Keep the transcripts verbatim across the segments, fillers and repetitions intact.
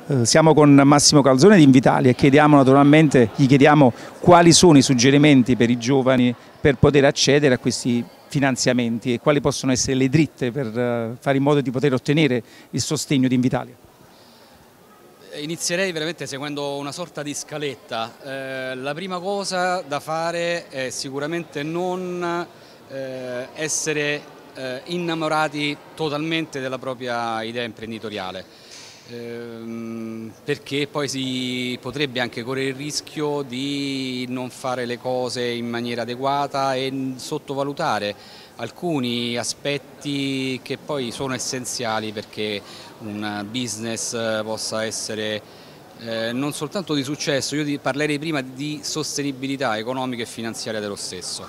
Eh, siamo con Massimo Calzone di Invitalia e chiediamo naturalmente, gli chiediamo quali sono i suggerimenti per i giovani per poter accedere a questi finanziamenti e quali possono essere le dritte per uh, fare in modo di poter ottenere il sostegno di Invitalia. Inizierei veramente seguendo una sorta di scaletta. Eh, la prima cosa da fare è sicuramente non eh, essere eh, innamorati totalmente della propria idea imprenditoriale, eh, perché poi si potrebbe anche correre il rischio di non fare le cose in maniera adeguata e sottovalutare alcuni aspetti che poi sono essenziali perché un business possa essere eh, non soltanto di successo, io parlerei prima di sostenibilità economica e finanziaria dello stesso.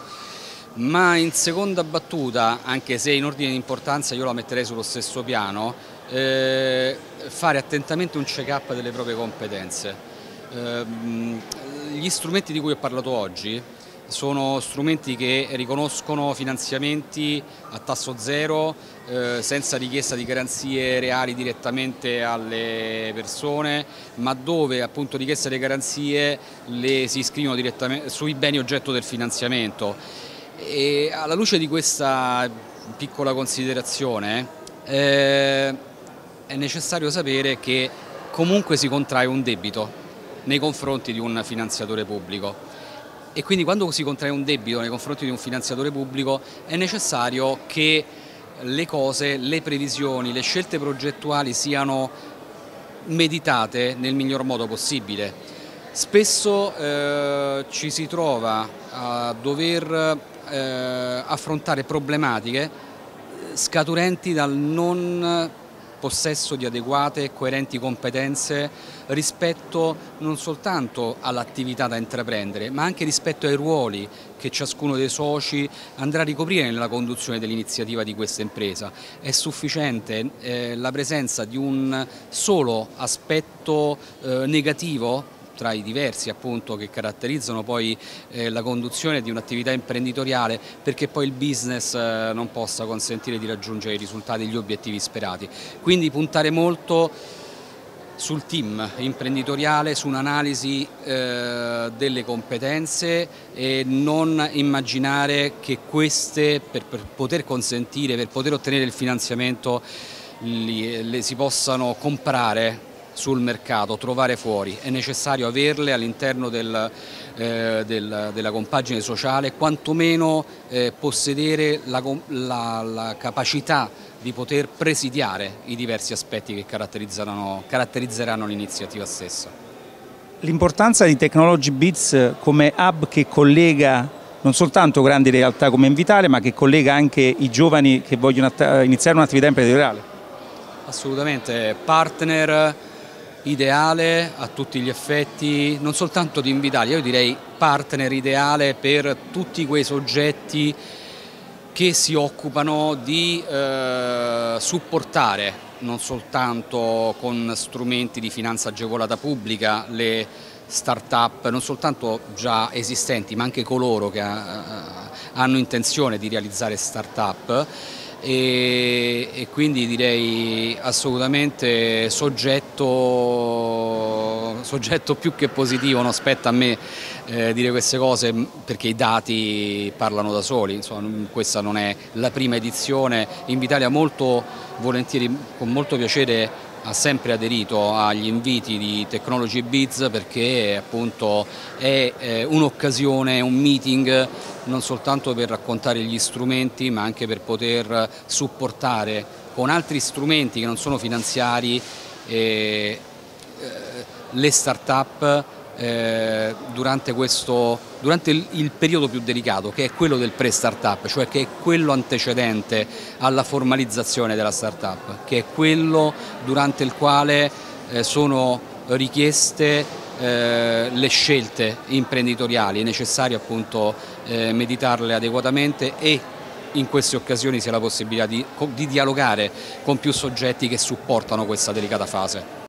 Ma in seconda battuta, anche se in ordine di importanza io la metterei sullo stesso piano, eh, fare attentamente un check-up delle proprie competenze. Eh, gli strumenti di cui ho parlato oggi sono strumenti che riconoscono finanziamenti a tasso zero, eh, senza richiesta di garanzie reali direttamente alle persone, ma dove appunto richieste le garanzie le si iscrivono direttamente sui beni oggetto del finanziamento. E alla luce di questa piccola considerazione eh, è necessario sapere che comunque si contrae un debito nei confronti di un finanziatore pubblico. E quindi quando si contrae un debito nei confronti di un finanziatore pubblico è necessario che le cose, le previsioni, le scelte progettuali siano meditate nel miglior modo possibile. Spesso eh, ci si trova a dover eh, affrontare problematiche scaturenti dal non possesso di adeguate e coerenti competenze rispetto non soltanto all'attività da intraprendere, ma anche rispetto ai ruoli che ciascuno dei soci andrà a ricoprire nella conduzione dell'iniziativa di questa impresa. È sufficiente eh, la presenza di un solo aspetto eh, negativo tra i diversi appunto che caratterizzano poi eh, la conduzione di un'attività imprenditoriale perché poi il business eh, non possa consentire di raggiungere i risultati e gli obiettivi sperati. Quindi puntare molto sul team imprenditoriale, su un'analisi eh, delle competenze e non immaginare che queste per, per poter consentire, per poter ottenere il finanziamento li, le si possano comprare sul mercato, trovare fuori. È necessario averle all'interno del, eh, del, della compagine sociale, quantomeno eh, possedere la, la, la capacità di poter presidiare i diversi aspetti che caratterizzeranno, caratterizzeranno l'iniziativa stessa. L'importanza di Technology Biz come hub che collega non soltanto grandi realtà come Invitalia, ma che collega anche i giovani che vogliono iniziare un'attività imprenditoriale. Assolutamente, partner ideale a tutti gli effetti, non soltanto di Invitalia, io direi partner ideale per tutti quei soggetti che si occupano di eh, supportare non soltanto con strumenti di finanza agevolata pubblica le start-up, non soltanto già esistenti ma anche coloro che ha, hanno intenzione di realizzare start-up. E, e quindi direi assolutamente soggetto, soggetto più che positivo, non spetta a me eh, dire queste cose perché i dati parlano da soli. Insomma, questa non è la prima edizione, Invitalia molto volentieri, con molto piacere ha sempre aderito agli inviti di Technology Biz perché appunto è eh, un'occasione, un meeting non soltanto per raccontare gli strumenti ma anche per poter supportare con altri strumenti che non sono finanziari eh, eh, le start-up eh, durante, questo, durante il, il periodo più delicato che è quello del pre-startup, cioè che è quello antecedente alla formalizzazione della startup, che è quello durante il quale eh, sono richieste eh, le scelte imprenditoriali, è necessario appunto eh, meditarle adeguatamente e in queste occasioni si ha la possibilità di, di dialogare con più soggetti che supportano questa delicata fase.